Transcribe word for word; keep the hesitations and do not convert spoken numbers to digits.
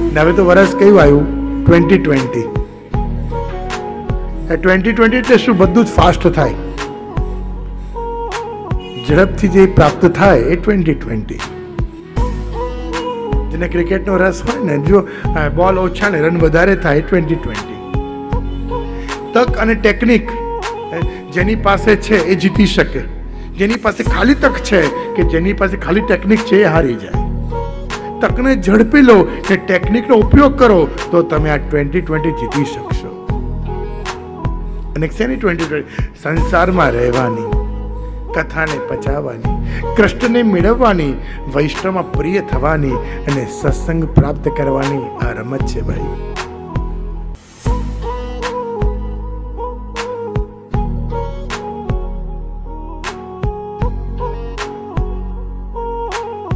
ને હવે તો વર્ષ કયું આવ્યું? Twenty twenty. એ ટ્વેન્ટી ટ્વેન્ટી એટલે શું? બધું જ ફાસ્ટ થાય, ઝડપથી જે પ્રાપ્ત થાય એ ટ્વેન્ટી ટ્વેન્ટી. જેને ક્રિકેટનો રસ હોય ને, જો બોલ ઓછા ને રન વધારે થાય, ટ્વેન્ટી ટ્વેન્ટી. તક અને ટેકનિક જેની પાસે છે એ જીતી શકે, જેની પાસે ખાલી તક છે કે જેની પાસે ખાલી ટેકનિક છે એ હારી જાય. તકને ઝડપી લો ને ટેકનિકનો ઉપયોગ કરો તો તમે આ ટ્વેન્ટી ટ્વેન્ટી જીતી શકશો. અને શેની ટ્વેન્ટી ટ્વેન્ટી? સંસારમાં રહેવાની, કથાને પચાવવાની, કૃષ્ણને મેળવવાની, વૈષ્ણવમાં પ્રિય થવાની અને સત્સંગ પ્રાપ્ત કરવાની આ રમત છે ભાઈ.